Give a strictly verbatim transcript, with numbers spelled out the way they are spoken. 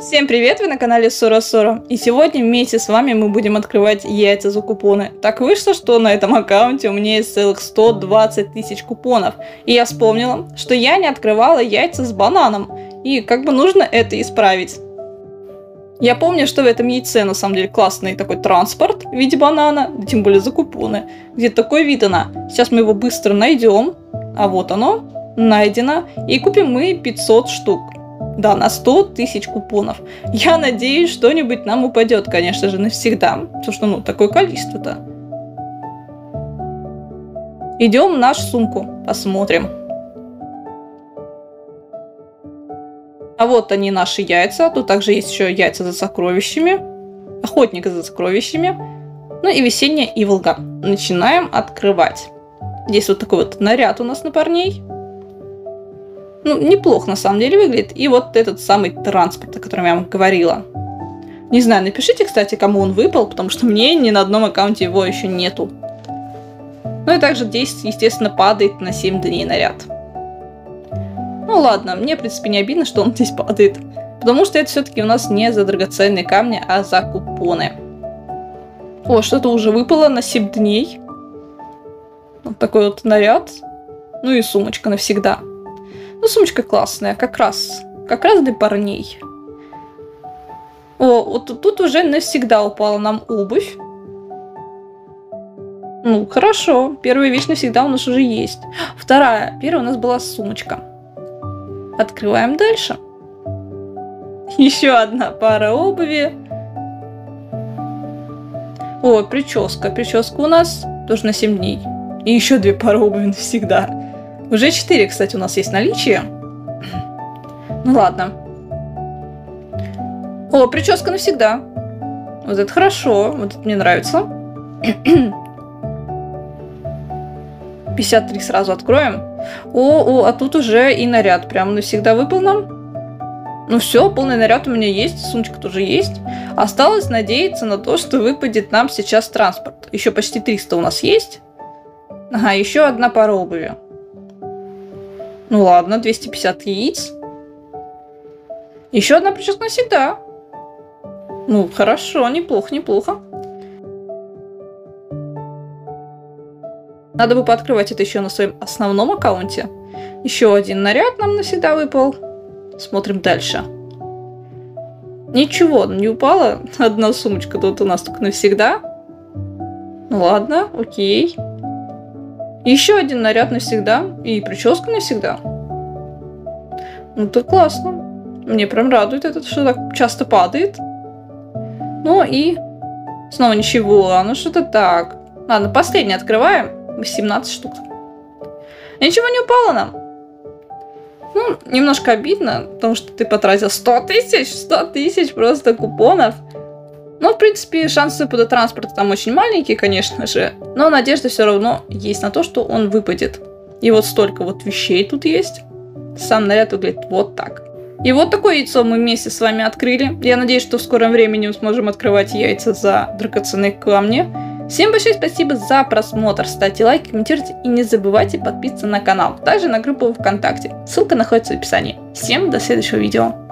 Всем привет, вы на канале Сора Сора, и сегодня вместе с вами мы будем открывать яйца за купоны. Так вышло, что на этом аккаунте у меня есть целых сто двадцать тысяч купонов, и я вспомнила, что я не открывала яйца с бананом, и как бы нужно это исправить. Я помню, что в этом яйце на самом деле классный такой транспорт в виде банана, тем более за купоны, где такой вид она. Сейчас мы его быстро найдем, а вот оно, найдено, и купим мы пятьсот штук. Да, на сто тысяч купонов. Я надеюсь, что-нибудь нам упадет, конечно же, навсегда. Потому что, ну, такое количество-то. Идем в нашу сумку, посмотрим. А вот они, наши яйца. Тут также есть еще яйца за сокровищами. Охотник за сокровищами. Ну и весенняя иволга. Начинаем открывать. Здесь вот такой вот наряд у нас на парней. Ну, неплохо на самом деле выглядит. И вот этот самый транспорт, о котором я вам говорила. Не знаю, напишите, кстати, кому он выпал, потому что мне ни на одном аккаунте его еще нету. Ну и также здесь, естественно, падает на семь дней наряд. Ну ладно, мне, в принципе, не обидно, что он здесь падает. Потому что это все-таки у нас не за драгоценные камни, а за купоны. О, что-то уже выпало на семь дней. Вот такой вот наряд. Ну и сумочка навсегда. Ну, сумочка классная, как раз, как раз для парней. О, вот тут уже навсегда упала нам обувь. Ну, хорошо, первая вещь навсегда у нас уже есть. Вторая, первая у нас была сумочка. Открываем дальше. Еще одна пара обуви. О, прическа, прическа у нас тоже на семь дней. И еще две пары обуви навсегда. Уже четыре, кстати, у нас есть наличие. Ну ладно. О, прическа навсегда. Вот это хорошо. Вот это мне нравится. пятьдесят три сразу откроем. О, о, а тут уже и наряд прям навсегда выпал нам. Ну все, полный наряд у меня есть. Сумочка тоже есть. Осталось надеяться на то, что выпадет нам сейчас транспорт. Еще почти триста у нас есть. Ага, еще одна пара обуви. Ну ладно, двести пятьдесят яиц. Еще одна прическа навсегда. Ну, хорошо, неплохо, неплохо. Надо бы пооткрывать это еще на своем основном аккаунте. Еще один наряд нам навсегда выпал. Смотрим дальше. Ничего, не упала. Одна сумочка тут у нас только навсегда. Ну ладно, окей. Еще один наряд навсегда. И прическа навсегда. Ну, это классно. Мне прям радует это, что так часто падает. Ну и... Снова ничего. Ну, что-то так. Ладно, последний открываем. восемнадцать штук. Ничего не упало нам. Ну, немножко обидно, потому что ты потратил сто тысяч. сто тысяч просто купонов. Ну, в принципе, шансы выпада транспорта там очень маленькие, конечно же. Но надежда все равно есть на то, что он выпадет. И вот столько вот вещей тут есть. Сам наряд выглядит вот так. И вот такое яйцо мы вместе с вами открыли. Я надеюсь, что в скором времени мы сможем открывать яйца за драгоценные камни. Всем большое спасибо за просмотр. Ставьте лайки, комментируйте и не забывайте подписываться на канал. Также на группу ВКонтакте. Ссылка находится в описании. Всем до следующего видео.